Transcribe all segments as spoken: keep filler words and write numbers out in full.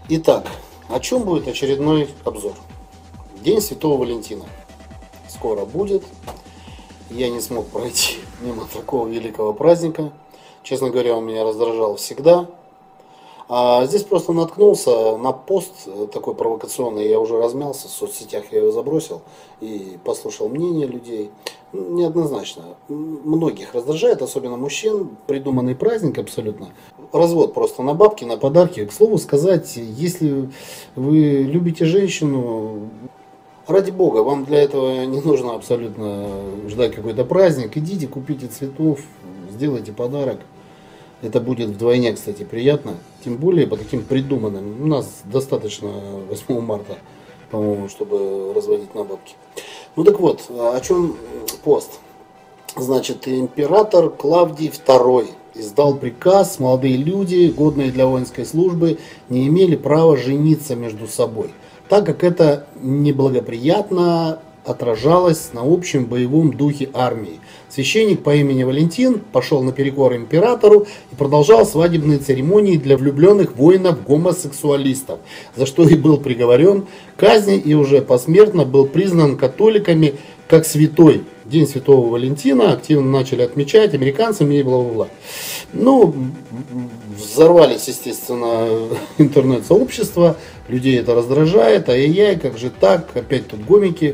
Итак, о чем будет очередной обзор? День Святого Валентина. Скоро будет. Я не смог пройти мимо такого великого праздника. Честно говоря, он меня раздражал всегда. А здесь просто наткнулся на пост такой провокационный. Я уже размялся в соцсетях, я его забросил и послушал мнение людей. Неоднозначно. Многих раздражает, особенно мужчин. Придуманный праздник абсолютно. Развод просто на бабки, на подарки. К слову сказать, если вы любите женщину, ради бога, вам для этого не нужно абсолютно ждать какой-то праздник. Идите, купите цветов, сделайте подарок. Это будет вдвойне, кстати, приятно. Тем более по таким придуманным. У нас достаточно восьмого марта, по-моему, чтобы разводить на бабки. Ну так вот, о чем пост? Значит, император Клавдий второй издал приказ: молодые люди, годные для воинской службы, не имели права жениться между собой, так как это неблагоприятно отражалось на общем боевом духе армии. Священник по имени Валентин пошел наперекор императору и продолжал свадебные церемонии для влюбленных воинов-гомосексуалистов, за что и был приговорен к казни и уже посмертно был признан католиками как святой. День Святого Валентина активно начали отмечать американцами и бла-бла-бла. Ну, взорвались, естественно, интернет-сообщество, людей это раздражает, ай-яй-яй, как же так, опять тут гомики.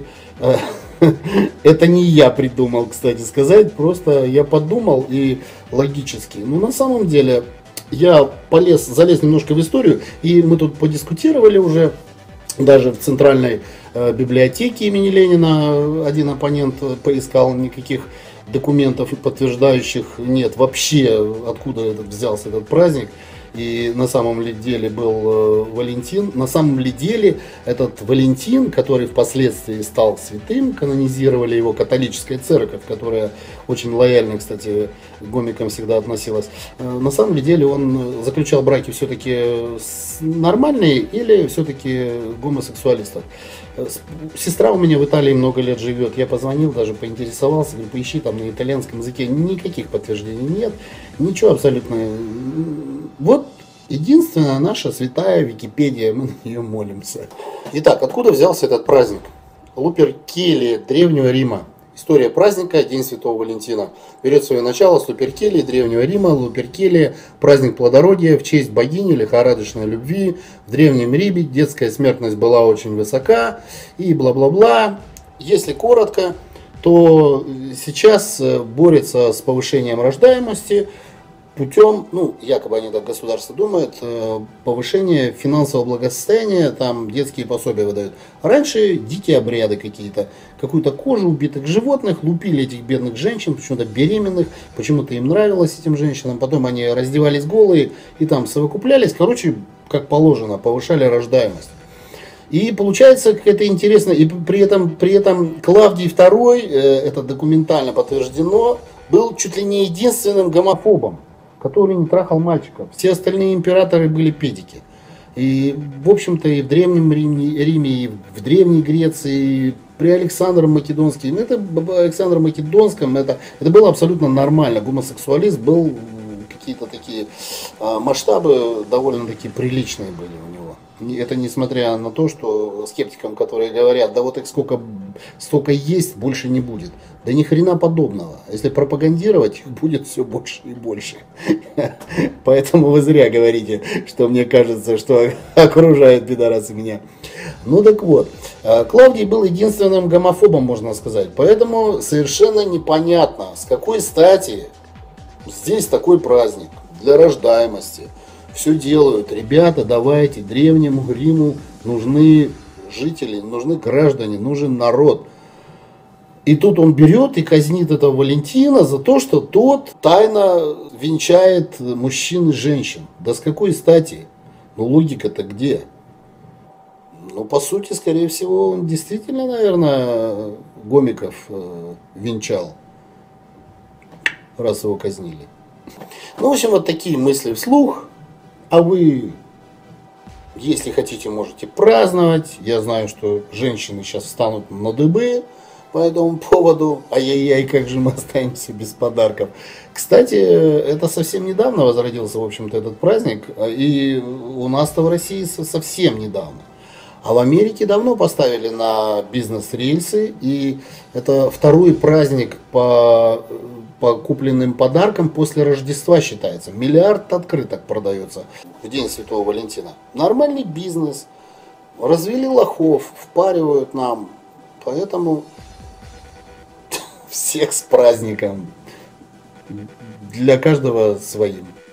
Это не я придумал, кстати сказать, просто я подумал и логически. Ну, на самом деле, я полез, залез немножко в историю, и мы тут подискутировали уже, даже в центральной э, библиотеке имени Ленина один оппонент поискал, никаких документов подтверждающих нет вообще, откуда этот, взялся этот праздник. И на самом ли деле был э, Валентин. На самом ли деле этот Валентин, который впоследствии стал святым, канонизировали его католическая церковь, которая очень лояльно, кстати, к гомикам всегда относилась. Э, на самом ли деле он заключал браки все-таки нормальные или все-таки гомосексуалистов. Сестра у меня в Италии много лет живет. Я позвонил, даже поинтересовался, говорю, поищи там на итальянском языке. Никаких подтверждений нет. Ничего абсолютно. Вот единственная наша святая Википедия, мы на нее молимся. Итак, откуда взялся этот праздник? Луперкелия Древнего Рима. История праздника День Святого Валентина. Берет свое начало с Луперкелии Древнего Рима. Луперкелия – праздник плодородия в честь богини лихорадочной любви. В Древнем Риме детская смертность была очень высока и бла-бла-бла. Если коротко, то сейчас борется с повышением рождаемости путем, ну, якобы они так, государство думает, повышение финансового благосостояния, там детские пособия выдают. Раньше дикие обряды какие-то, какую-то кожу убитых животных, лупили этих бедных женщин, почему-то беременных, почему-то им нравилось этим женщинам, потом они раздевались голые и там совокуплялись, короче, как положено, повышали рождаемость. И получается, это интересно, и при этом, при этом Клавдий второй, это документально подтверждено, был чуть ли не единственным гомофобом, который не трахал мальчиков. Все остальные императоры были педики. И, в общем-то, и в Древнем Риме, Риме, и в Древней Греции, и при Александре Македонском, это Александре Македонском, это, это было абсолютно нормально. Гомосексуализм был, какие-то такие а, масштабы довольно-таки приличные были у него. Это несмотря на то, что скептикам, которые говорят, да вот их сколько, столько есть, больше не будет. Да ни хрена подобного. Если пропагандировать, их будет все больше и больше. Поэтому вы зря говорите, что мне кажется, что окружают пидорасы меня. Ну так вот, Клавдий был единственным гомофобом, можно сказать. Поэтому совершенно непонятно, с какой стати здесь такой праздник для рождаемости. Все делают. Ребята, давайте, Древнему Риму нужны жители, нужны граждане, нужен народ. И тут он берет и казнит этого Валентина за то, что тот тайно венчает мужчин и женщин. Да с какой стати? Ну логика-то где? Ну, по сути, скорее всего, он действительно, наверное, гомиков э, венчал, раз его казнили. Ну, в общем, вот такие мысли вслух. А вы, если хотите, можете праздновать. Я знаю, что женщины сейчас встанут на дыбы по этому поводу. Ай-яй-яй, как же мы останемся без подарков. Кстати, это совсем недавно возродился, в общем-то, этот праздник. И у нас-то в России совсем недавно. А в Америке давно поставили на бизнес-рельсы. И это второй праздник по, по купленным подаркам после Рождества считается. Миллиард открыток продается в День Святого Валентина. Нормальный бизнес. Развели лохов, впаривают нам. Поэтому всех с праздником. Для каждого своим.